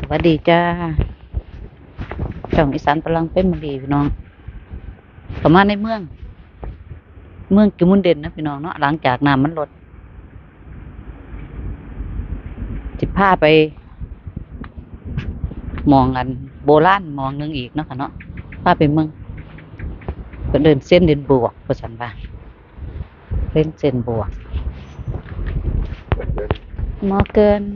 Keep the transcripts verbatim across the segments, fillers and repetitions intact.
วัสดีจ้าช่องอีสานพลังเป็นมลีพี่น้องเข้ามาในเมืองเมืองกิมุนเด่นนะพี่น้องเนาะหลังจากน้ำมันลดสิพาไปมองกันโบราณมองนึงอีกเนาะค่ะเนาะพาไปเมืองก็เดินเส้นเดินบวกประสันว่าเส้นเส้นบวกมอเกิน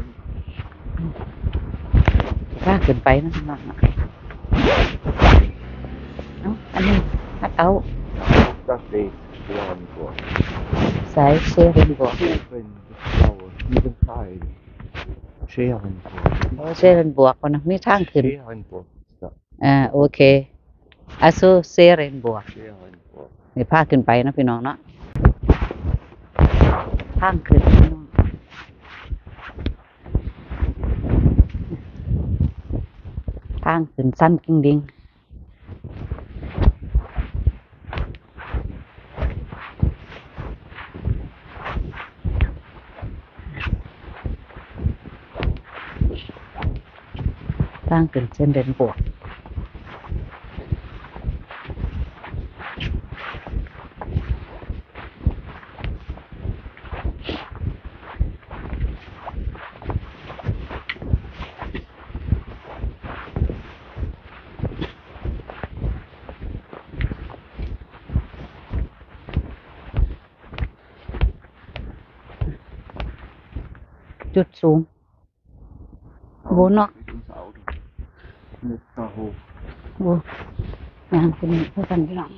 พาขึ้นไปนะพี่น้องเนาะอันนี้ฮัดเอา Dat is Scherenborg. สายเซเรนบวก Scherenbouwer, niet een paai. Scherenborg. โอ้เซเรนบวกนะมีทางขึ้น Scherenborg is dat. อ่าโอเคอาซูเซเรนบวก Scherenborg. นี่พาขึ้นไปนะพี่น้องเนาะทางขึ้นพี่น้องทางขึ้นสั้นจริงดิงทางขึ้นเส้นเดินบวกจุดสูงโบเนาะ Met daar hoog. โอ้ยางเป็นเพื่อกันพี่น้อง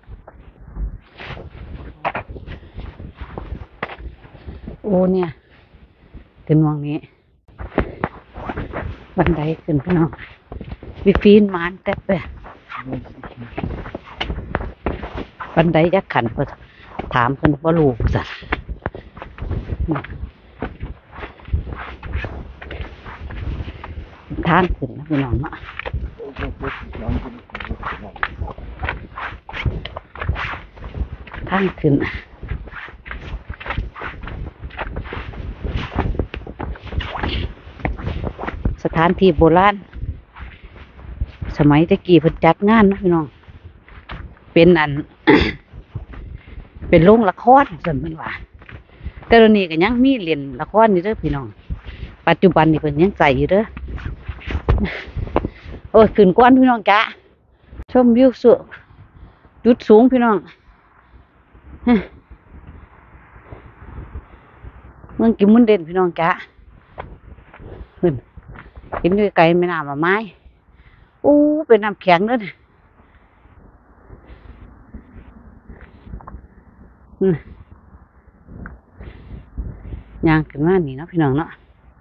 โอ้เนี่ยขึ้นวงนี้บันไดขึ้นพี่น้องวิฟีนมานแต่ไปบันไดยักขันเพื่อถามเพิ่นว่าลูกสัตว์ทางขึ้นนะพี่น้องเนาะทางขึ้นสถานที่โบราณสมัยตะกี้เพิ่นจัดงานนะพี่น้องเป็นอัน เป็นโรงละครส่วนเพิ่นว่าแต่ตอนนี้ก็ยังมีเล่นละครอยู่เด้อพี่น้องปัจจุบันนี่เพิ่นยังใส่อยู่เด้อโอ้ยขึ้นก้อนพี่น้องจ้าชมวิวสูงจุดสูงพี่น้องเมืองกิมุนเด่นพี่น้องจ้าขึ้นเห็นด้วยไกลไม่น่ามาไม้อู้เป็นน้ำแข็งเด้อย่างขึ้นมานี่เนาะพี่น้องเนาะ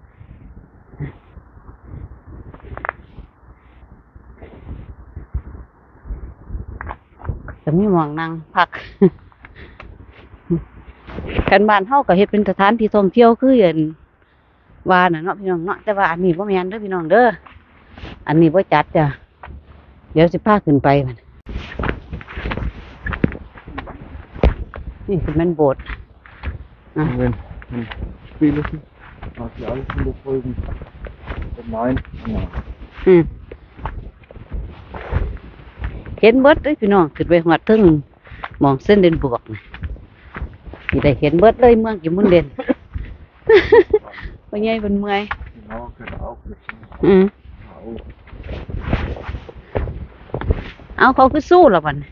จะมีหมองนั่งพักกันบ้านเฮาก็เฮ็ดเป็นสถานที่ท่องเที่ยวคืออย่างว่าน่ะเนาะพี่น้องเนาะแต่ว่าอันนี้บ่แม่นเด้อพี่น้องเด้ออันนี้บ่จัดจ้ะเดี๋ยวสิพาขึ้นไปมันนี่คือมันโบสถ์อ่ะ Wenn, wenn Spiele sind, macht die alles in der Folgen. Nein, nein. อืมเห็นเบิดเลยพี่น้องขึ้นไปหอดถึงมองเส้นเดินบวกนะนี่ได้เห็นเบิดเลยเมืองกิมุนเด่น ว่าไงเป็นเมื่อย Genau, können auch nicht. อืม Auch. เอาเขาคือสู้แล้วมัน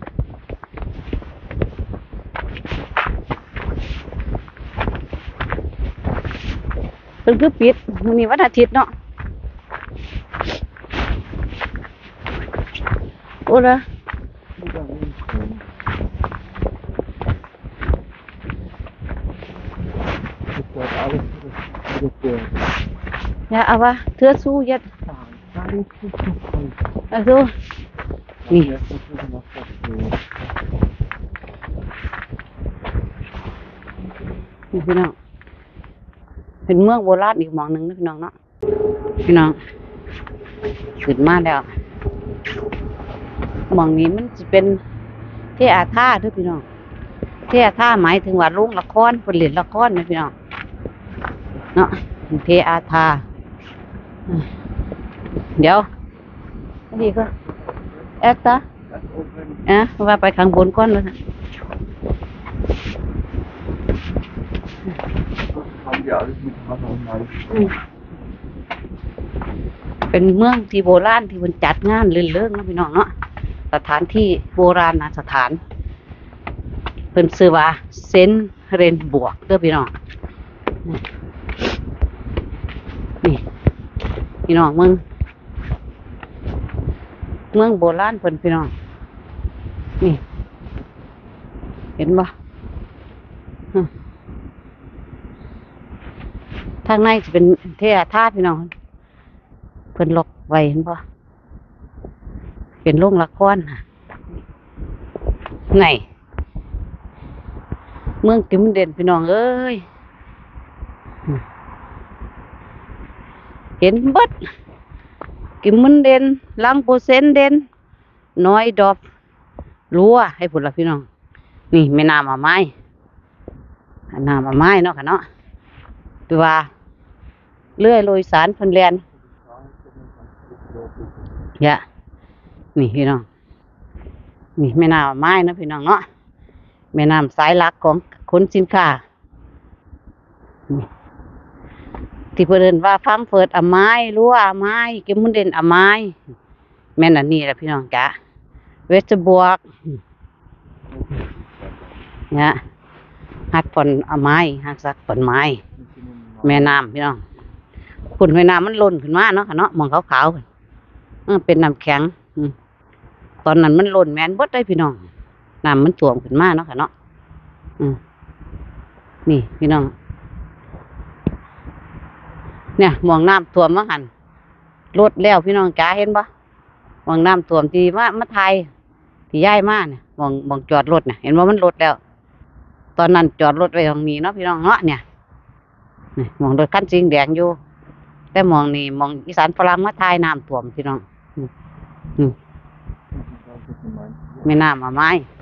เป็นคือปิดมันมีวันอาทิตย์เนาะโอ้ละ Das wird alles wieder für อย่าเอาวะเธอสู้ยัด alles ist noch voll. เอาสู้นี่ Jetzt müssen wir noch was tun. นี่พี่น้องเป็นเมืองโบราณอีกหมองหนึ่งนะพี่น้องเนาะพี่น้องขึ้นมาแล้วหมองนี้มันจะเป็นเทอาท่าด้วยพี่น้องเทอาท่าหมายถึงว่าโรงละครผลิตละครนะพี่น้องเนาะเทอาท่าเดี๋ยวนี่ก็แอดตา Das oben. อ่ะว่าไปข้างบนก่อนเลย Haben die alles mit Wasser und Eis. เป็นเมืองที่โบราณที่มันจัดงานเลื่นเรื่องนะพี่น้องเนาะสถานที่โบราณนะสถานเป็นชื่อว่าเซนต์เรนบวกเด้อพี่น้องนี่พี่น้องเมืองเมืองโบราณเพิ่นพี่น้องนี่เห็นบ่ฮึทางในจะเป็นเทอาธาตุพี่น้องเพิ่นล็อกไว้เห็นบ่เป็นโรงละครค่ะไงเมืองกิมเด่นพี่น้องเอ้ยเห็นเบิดกิมมันเด่นลังโปเซนเด่นน้อยดอกรั้วให้พุ่นละพี่น้องนี่แม่น้ำอาไม้น้ำอาไม้เนาะค่ะเนาะตัวว่าเลื่อยโรยสารเพิ่นแลนอย่านี่พี่น้องนี่แม่น้ำอาไม้นะพี่น้องเนาะแม่น้ำสายหลักของขนสินค้าที่เพิ่นเอิ้นว่าฟังเฟิร์ตอาไม้รั้วอาไม้กิมมันเด่นอาไม้แม่นอันนี้แหละพี่น้องจ้ะเวสบวกเนี่ยหัดผลอาไม้หัดสักผลไม้แม่น้ำพี่น้องขุ่นแม่น้ำมันล้นขึ้นมาเนาะค่ะเนาะมองขาวๆเออเป็นน้ำแข็งตอนนั้นมันล้นแม่นเบิดได้พี่น้องน้ำมันท่วมขึ้นมาเนาะค่ะเนาะอืมนี่พี่น้องเนี่ยมองน้ำท่วมมาหันรถแล้วพี่น้องจ๋าเห็นปะมองน้ำท่วมที่มามาไทยที่ย้ายมาเนี่ยมองมองจอดรถเนี่ยเห็นว่ามันรถแล้วตอนนั้นจอดรถไว้ตรงนี้เนาะพี่น้องเนาะเนี่ยนี่มองรถคันสีแดงอยู่แต่มองนี่มองอีสานฝรั่งมาไทยน้ำท่วมพี่น้องอืมแม่น้ำมาไม้